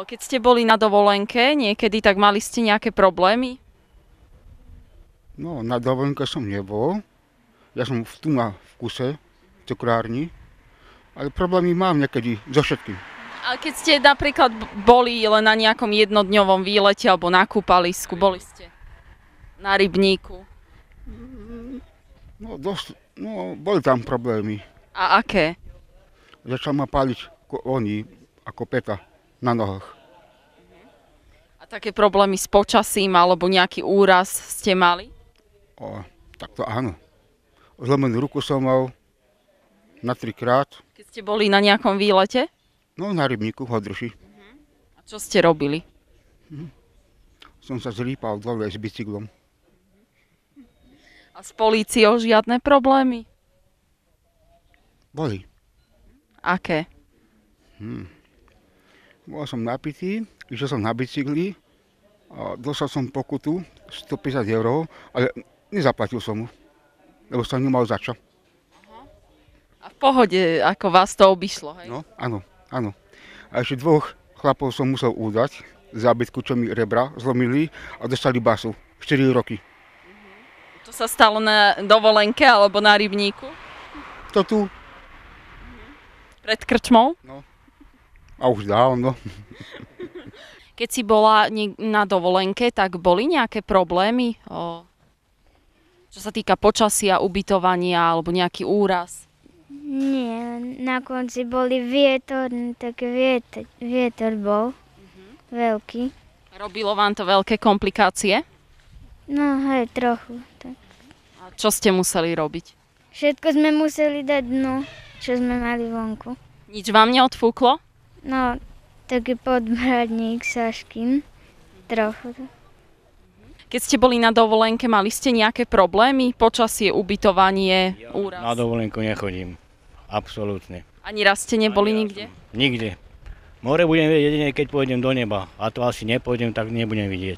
Keď ste boli na dovolenke niekedy, tak mali ste nejaké problémy? No, na dovolenke som nebol. Ja som tu v kuse, v cukrárni. Ale problémy mám niekedy so všetkým. Ale keď ste napríklad boli len na nejakom jednodňovom výlete alebo na kúpalisku, boli ste na rybníku. No, boli tam problémy. A aké? Začal ma páliť ako peta na nohách. A také problémy s počasím alebo nejaký úraz ste mali? Tak to áno. Zlomenú ruku som mal na 3-krát. Keď ste boli na nejakom výlete? No, na rybníku v Hodruši. A čo ste robili? Som sa zrýpal dole s bicyklom. A s políciou žiadne problémy? Boli. Aké? Bol som napitý, išiel som na bicykli a dostal som pokutu 150 €, ale nezaplatil som mu, lebo som nemal za čo. A v pohode, ako vás to obišlo, hej? No, áno. A ešte 2 chlapov som musel udať za bytku, čo mi rebra zlomili a dostali basu 4 roky. To sa stalo na dovolenke alebo na rybníku? To tu. Pred krčmou? No. A už dávno. Keď si bola na dovolenke, tak boli nejaké problémy? Čo sa týka počasia, ubytovania alebo nejaký úraz? Nie, na konci boli vietor bol veľký. Robilo vám to veľké komplikácie? No hej, trochu. Tak. A čo ste museli robiť? Všetko sme museli dať dnu, čo sme mali vonku. Nič vám neodfúklo? No, taký podbradník Saškin, trochu. Keď ste boli na dovolenke, mali ste nejaké problémy? Počasie, ubytovanie, úraz? Na dovolenku nechodím. Absolútne. Ani raz ste neboli nikde? Nikde. More budem vidieť jedine, keď pôjdem do neba. A to asi nepôjdem, tak nebudem vidieť.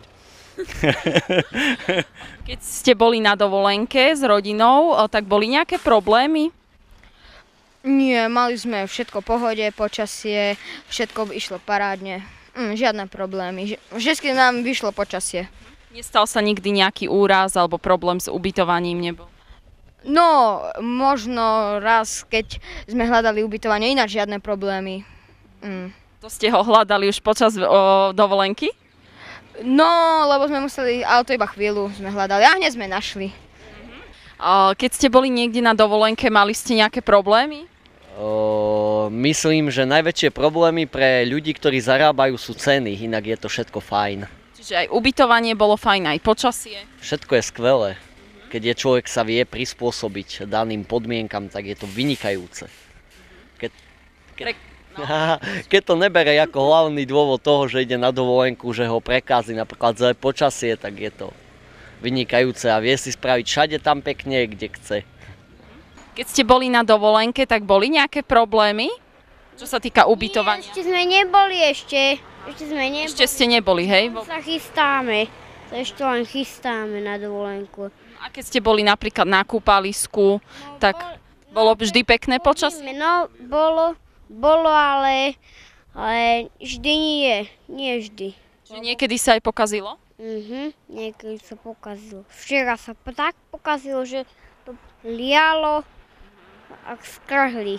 Keď ste boli na dovolenke s rodinou, tak boli nejaké problémy? Nie, mali sme všetko v pohode, počasie, všetko išlo parádne. Žiadne problémy. Vždycky nám vyšlo počasie. Nestal sa nikdy nejaký úraz alebo problém s ubytovaním nebol? No, možno raz, keď sme hľadali ubytovanie, ináč žiadne problémy. To ste ho hľadali už počas dovolenky? No, lebo sme museli, ale to iba chvíľu sme hľadali a hneď sme našli. Keď ste boli niekde na dovolenke, mali ste nejaké problémy? Myslím, že najväčšie problémy pre ľudí, ktorí zarábajú, sú ceny, inak je to všetko fajn. Čiže aj ubytovanie bolo fajn, aj počasie? Všetko je skvelé. Keď človek sa vie prispôsobiť daným podmienkam, tak je to vynikajúce. Keď to nebere ako hlavný dôvod toho, že ide na dovolenku, že ho prekazí napríklad zlé počasie, tak je to vynikajúce a vie si spraviť všade tam pekne, kde chce. Keď ste boli na dovolenke, tak boli nejaké problémy? Čo sa týka ubytovania? Nie, ešte sme neboli ešte. Ešte ste neboli, hej? Sa chystáme. Ešte len chystáme na dovolenku. A keď ste boli napríklad na kúpalisku, tak bolo vždy pekné počasie? No, bolo, ale vždy nie. Nie vždy. Čiže niekedy sa aj pokazilo? Niekedy sa pokazilo. Včera sa tak pokazilo, že to lialo a skrhli.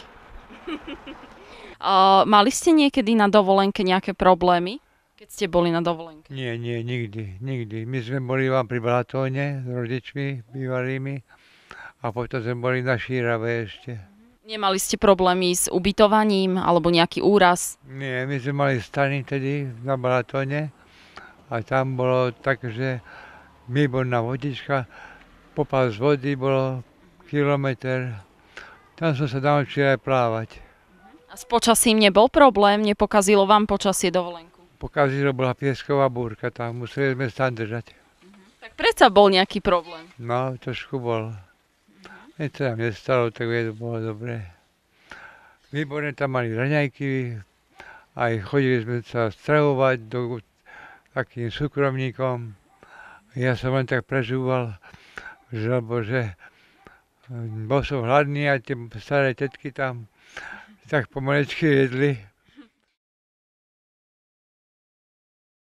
Mali ste niekedy na dovolenke nejaké problémy, keď ste boli na dovolenke? Nie, nikdy. My sme boli vám pri Balatóne s rodičmi bývalými a potom sme boli na Šírave ešte. Nemali ste problémy s ubytovaním alebo nejaký úraz? Nie, my sme mali stany tedy na Balatóne a tam bolo tak, že výborná vodička, popás vody bolo kilometr. Tam som sa naučil aj plávať. A s počasím nebol problém? Nepokazilo vám počasie dovolenku? Pokazilo, bola piesková búrka tam, museli sme sa tam držať. Tak predsa bol nejaký problém? No, trošku bol. Nič sa nám nestalo, tak bolo dobré. Výborne tam mali raňajky, aj chodili sme sa stravovať do takým súkromníkom. Ja som len tak prežúval, že bol som hladný a tie staré tetky tam tak pomalečky jedli.